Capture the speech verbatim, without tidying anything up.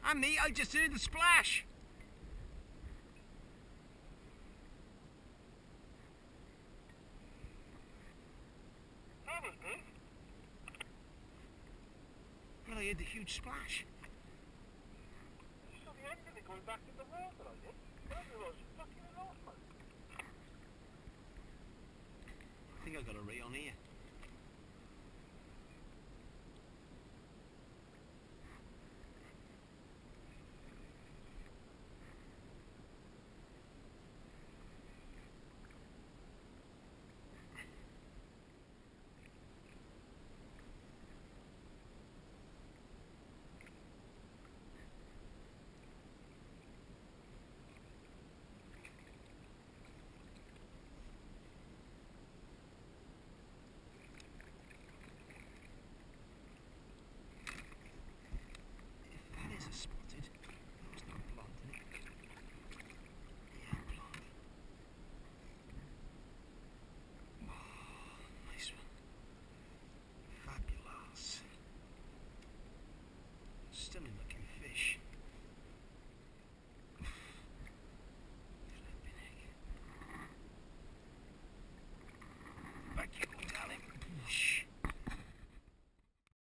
And me, I just heard the splash. That was big. Well, I heard the huge splash. You saw the end of it going back in the water, I did. I didn't realise you stuck in an off, man. I think I got a ray on here.